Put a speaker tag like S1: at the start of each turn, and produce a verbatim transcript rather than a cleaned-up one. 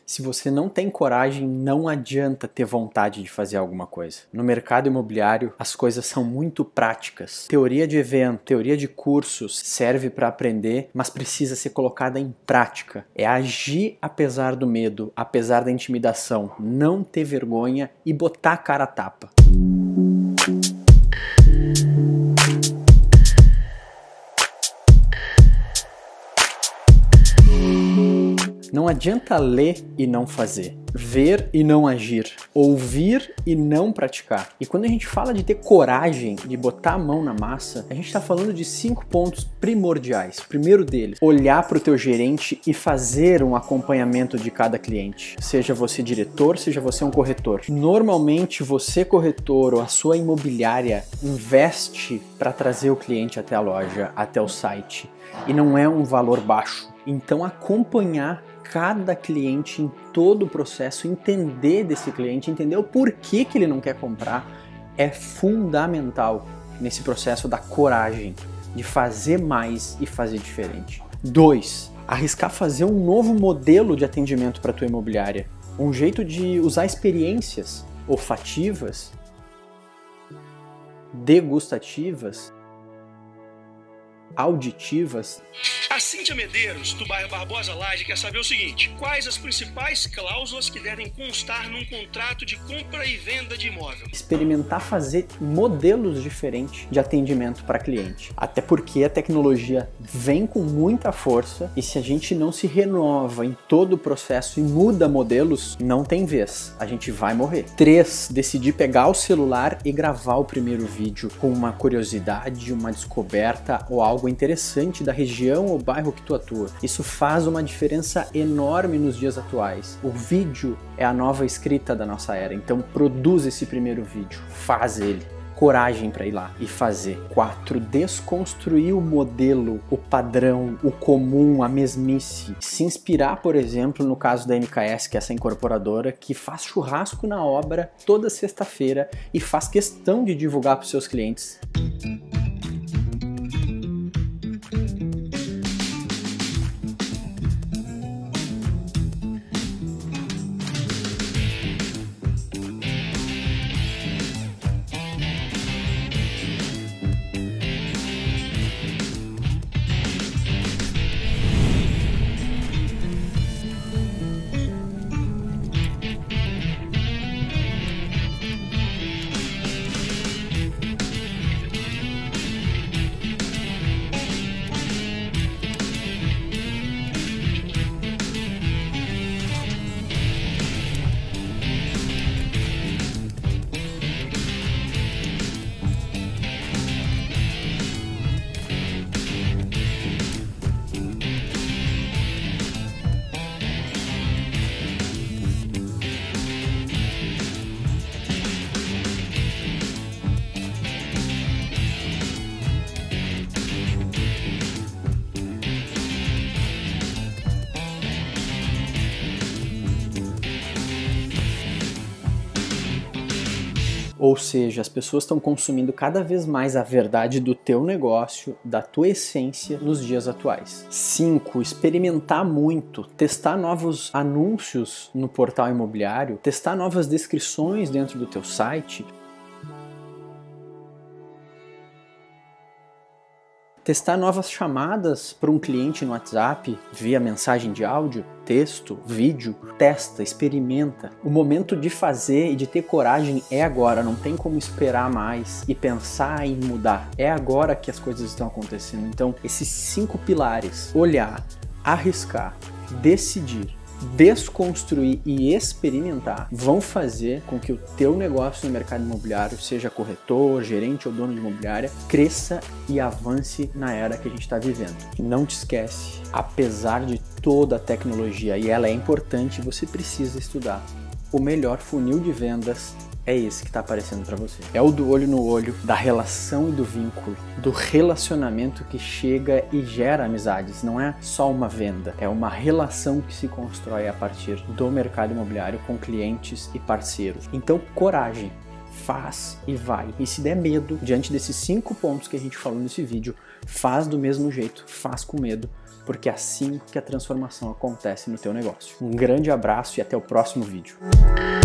S1: Se você não tem coragem, não adianta ter vontade de fazer alguma coisa. No mercado imobiliário, as coisas são muito práticas. Teoria de evento, teoria de cursos serve para aprender, mas precisa ser colocada em prática. É agir apesar do medo, apesar da intimidação, não ter vergonha e botar a cara a tapa. Não adianta ler e não fazer, ver e não agir, ouvir e não praticar. E quando a gente fala de ter coragem de botar a mão na massa, a gente está falando de cinco pontos primordiais. O primeiro deles, olhar para o teu gerente e fazer um acompanhamento de cada cliente. Seja você diretor, seja você um corretor. Normalmente você, corretor, ou a sua imobiliária investe para trazer o cliente até a loja, até o site. E não é um valor baixo. Então acompanhar cada cliente em todo o processo, entender desse cliente, entender o porquê que ele não quer comprar, é fundamental nesse processo da coragem de fazer mais e fazer diferente. Dois, arriscar fazer um novo modelo de atendimento para a tua imobiliária, um jeito de usar experiências olfativas, degustativas, auditivas.
S2: A Cíntia Medeiros, do bairro Barbosa Laje, quer saber o seguinte: quais as principais cláusulas que devem constar num contrato de compra e venda de imóvel?
S1: Experimentar fazer modelos diferentes de atendimento para cliente. Até porque a tecnologia vem com muita força e se a gente não se renova em todo o processo e muda modelos, não tem vez. A gente vai morrer. Três, decidir pegar o celular e gravar o primeiro vídeo com uma curiosidade, uma descoberta ou algo interessante da região ou bairro que tu atua. Isso faz uma diferença enorme nos dias atuais. O vídeo é a nova escrita da nossa era, então produz esse primeiro vídeo, faz ele. Coragem para ir lá e fazer. Quatro, desconstruir o modelo, o padrão, o comum, a mesmice. Se inspirar, por exemplo, no caso da M K S, que é essa incorporadora, que faz churrasco na obra toda sexta-feira e faz questão de divulgar para os seus clientes. Ou seja, as pessoas estão consumindo cada vez mais a verdade do teu negócio, da tua essência nos dias atuais. Cinco, experimentar muito, testar novos anúncios no portal imobiliário, testar novas descrições dentro do teu site, testar novas chamadas para um cliente no WhatsApp via mensagem de áudio, texto, vídeo. Testa, experimenta. O momento de fazer e de ter coragem é agora, não tem como esperar mais e pensar em mudar. É agora que as coisas estão acontecendo. Então, esses cinco pilares, olhar, arriscar, decidir, desconstruir e experimentar, vão fazer com que o teu negócio no mercado imobiliário, seja corretor, gerente ou dono de imobiliária, cresça e avance na era que a gente está vivendo. E não te esquece, apesar de toda a tecnologia, e ela é importante, você precisa estudar. O melhor funil de vendas é esse que está aparecendo para você. É o do olho no olho, da relação e do vínculo, do relacionamento que chega e gera amizades. Não é só uma venda, é uma relação que se constrói a partir do mercado imobiliário com clientes e parceiros. Então, coragem, faz e vai. E se der medo, diante desses cinco pontos que a gente falou nesse vídeo, faz do mesmo jeito, faz com medo, porque é assim que a transformação acontece no teu negócio. Um grande abraço e até o próximo vídeo.